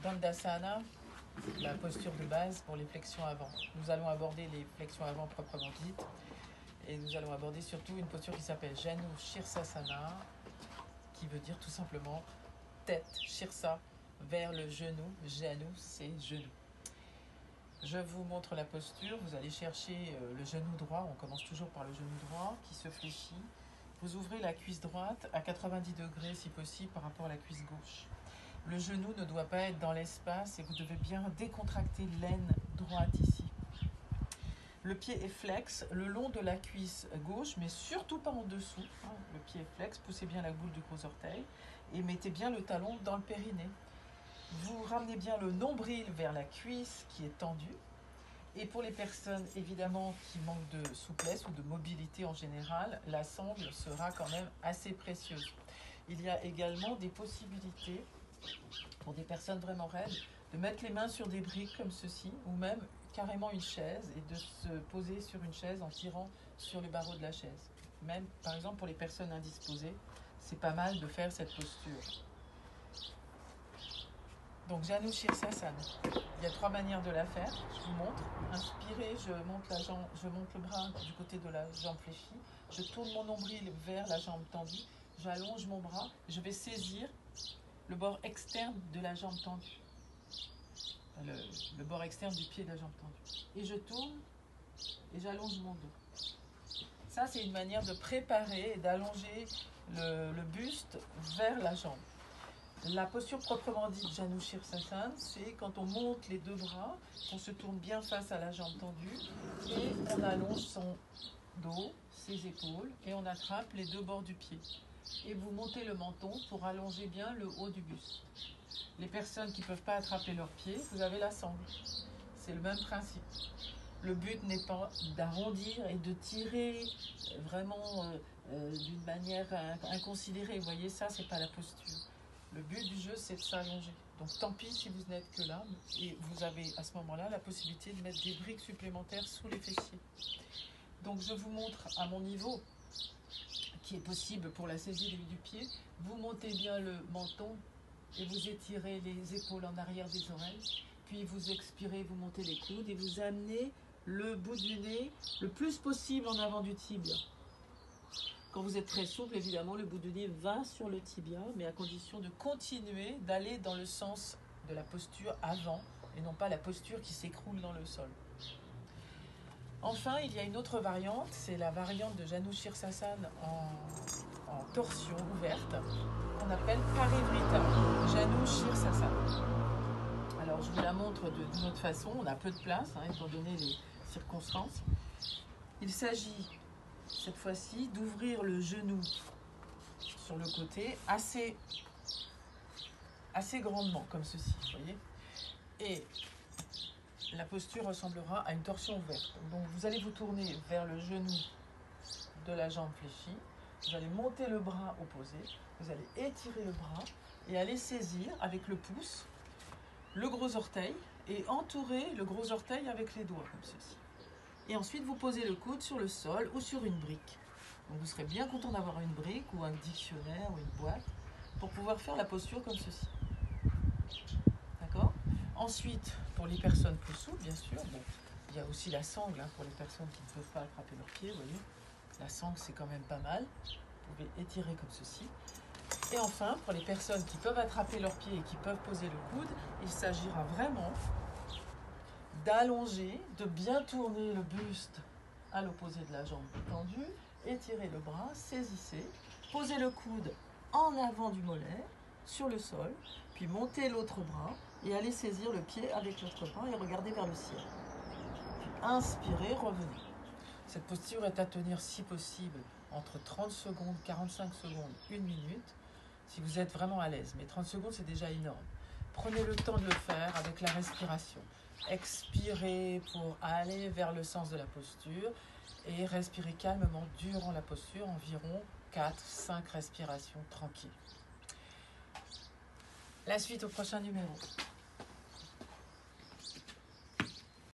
Dandasana, la posture de base pour les flexions avant. Nous allons aborder les flexions avant proprement dites et nous allons aborder surtout une posture qui s'appelle Janu Shirsasana, qui veut dire tout simplement tête, Shirsa, vers le genou. Janu, c'est genou. Je vous montre la posture. Vous allez chercher le genou droit. On commence toujours par le genou droit qui se fléchit. Vous ouvrez la cuisse droite à 90 degrés si possible par rapport à la cuisse gauche. Le genou ne doit pas être dans l'espace et vous devez bien décontracter l'aine droite ici. Le pied est flex le long de la cuisse gauche, mais surtout pas en dessous. Le pied est flex, poussez bien la boule du gros orteil et mettez bien le talon dans le périnée. Vous ramenez bien le nombril vers la cuisse qui est tendue. Et pour les personnes évidemment qui manquent de souplesse ou de mobilité en général, la sangle sera quand même assez précieuse. Il y a également des possibilités pour des personnes vraiment raides de mettre les mains sur des briques comme ceci ou même carrément une chaise et de se poser sur une chaise en tirant sur les barreaux de la chaise. Même par exemple pour les personnes indisposées, c'est pas mal de faire cette posture. Donc Janu Shirsasana. Il y a 3 manières de la faire. Je vous montre. Inspirez, je monte le bras du côté de la jambe fléchie. Je tourne mon nombril vers la jambe tendue. J'allonge mon bras. Je vais saisir le bord externe de la jambe tendue. Le bord externe du pied de la jambe tendue. Et je tourne et j'allonge mon dos. Ça, c'est une manière de préparer et d'allonger le buste vers la jambe. La posture proprement dite Janu Shirsasana, c'est quand on monte les 2 bras, on se tourne bien face à la jambe tendue et on allonge son dos, ses épaules et on attrape les 2 bords du pied. Et vous montez le menton pour allonger bien le haut du buste. Les personnes qui ne peuvent pas attraper leurs pieds, vous avez la sangle. C'est le même principe. Le but n'est pas d'arrondir et de tirer vraiment d'une manière inconsidérée. Vous voyez, ça, c'est pas la posture. Le but du jeu, c'est de s'allonger. Donc tant pis si vous n'êtes que là, et vous avez à ce moment-là la possibilité de mettre des briques supplémentaires sous les fessiers. Donc je vous montre à mon niveau, qui est possible pour la saisie du pied. Vous montez bien le menton et vous étirez les épaules en arrière des oreilles. Puis vous expirez, vous montez les coudes et vous amenez le bout du nez le plus possible en avant du tibia. Quand vous êtes très souple, évidemment, le bout du nez va sur le tibia, mais à condition de continuer d'aller dans le sens de la posture avant et non pas la posture qui s'écroule dans le sol. Enfin, il y a une autre variante, c'est la variante de Janu Shirsasana en torsion ouverte, qu'on appelle Parivrita, Janu Shirsasana. Alors, je vous la montre d'une autre façon, on a peu de place, étant donné les circonstances. Il s'agit cette fois-ci d'ouvrir le genou sur le côté assez grandement, comme ceci, vous voyez. Et la posture ressemblera à une torsion ouverte. Donc vous allez vous tourner vers le genou de la jambe fléchie, vous allez monter le bras opposé, vous allez étirer le bras et aller saisir avec le pouce le gros orteil et entourer le gros orteil avec les doigts, comme ceci. Et ensuite, vous posez le coude sur le sol ou sur une brique. Donc vous serez bien content d'avoir une brique ou un dictionnaire ou une boîte pour pouvoir faire la posture comme ceci. D'accord? Ensuite, pour les personnes plus souples, bien sûr, bon, il y a aussi la sangle pour les personnes qui ne peuvent pas attraper leurs pieds, vous voyez. La sangle, c'est quand même pas mal. Vous pouvez étirer comme ceci. Et enfin, pour les personnes qui peuvent attraper leurs pieds et qui peuvent poser le coude, il s'agira vraiment d'allonger, de bien tourner le buste à l'opposé de la jambe tendue, étirez le bras, saisissez, posez le coude en avant du mollet sur le sol, puis montez l'autre bras et allez saisir le pied avec l'autre bras et regardez vers le ciel. Puis inspirez, revenez. Cette posture est à tenir si possible entre 30 secondes, 45 secondes, 1 minute, si vous êtes vraiment à l'aise. Mais 30 secondes, c'est déjà énorme. Prenez le temps de le faire avec la respiration. Expirez pour aller vers le sens de la posture et respirez calmement durant la posture, environ 4-5 respirations tranquilles. La suite au prochain numéro.